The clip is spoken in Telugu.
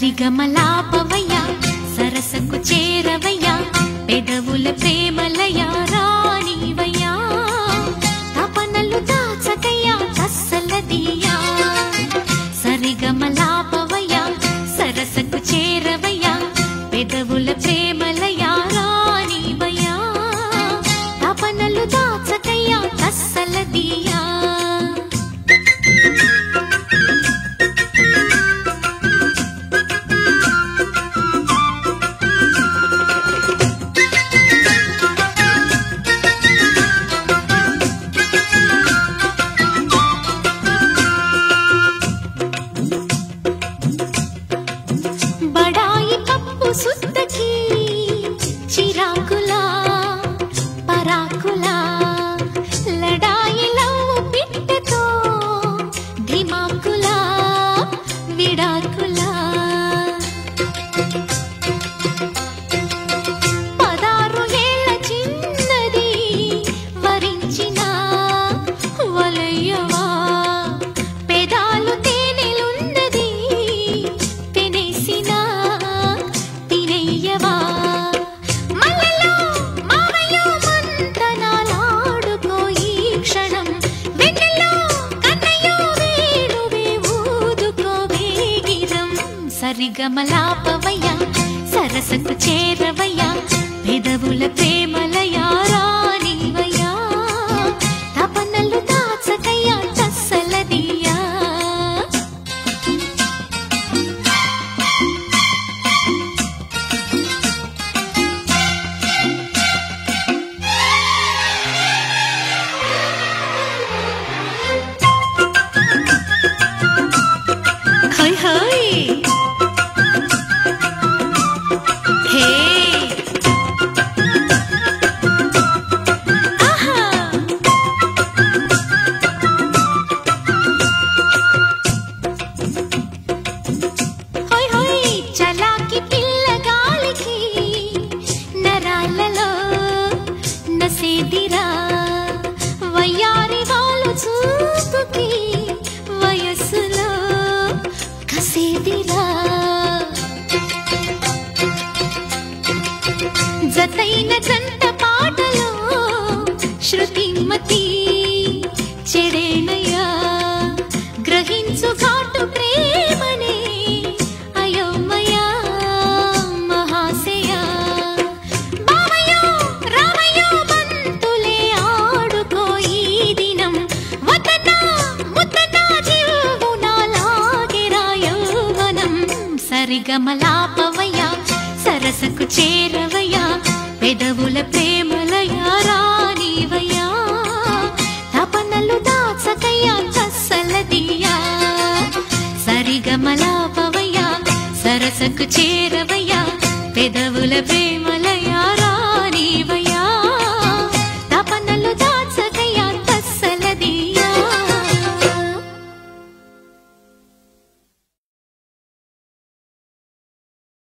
సరిగమలాపవయ్యా సరసకు చేరవయ్యా పెదవుల ప్రేమలయా రానివయ్యా తపనలు దాచకయ్యా కస్సలదియా సరిగమలాపవయ్యా సరసకు చేరవయ్యా పెదవుల ప్రేమలయా రానివయ్యా తపనలు దాచకయ్యా కస్సలదియా సుత్తకి చిరాకులా పరాకులా లడాయిలో పిట్టతో ధిమాకులా విడాకులా 16 ఏళ్ల చిన్నది వరించిన వలయ్యవా పెదాలు తేనెలున్నది తినేసిన మల్లెలో మావయ్యో మంతనాలాడుకో ఈ క్షణం వెన్నెల్లో కన్నయ్యో వేణువే ఊదుకో వేగిరం సరిగమలాపవయ్యా సరసకు చేరవయ్యా పెదవుల ప్రేమలయా రానివయ్యా తపనలు దాచకయ్యా కస్సలదియా హై హై హే ఆహా హై హై చలాకి పిల్లగాలికి నరాలలో నసేదిరా వయ్యారి వాళ్ళు చూపుకి వయస్సులో కసేదిరా జతైన జంట పాటలో శృతిమతి చెడేనయ్యా గ్రహించు ఘాటు ప్రేమనే అయోమయా మహాశయా బావయ్యో రామయ్యో బంతులే ఆడుకో ఈ దినం వదనా ముద్దనా జీవునా లాగిరా యౌవనం సరిగమలాపవయ్యా సరసకు చేరవయ్యా పెదవుల ప్రేమలయా రానివయ్యా తపనలు దాచకయ్యా కస్సలదియా సరిగమలాపవయ్యా సరసకు చేరవయ్యా పెదవుల ప్రేమల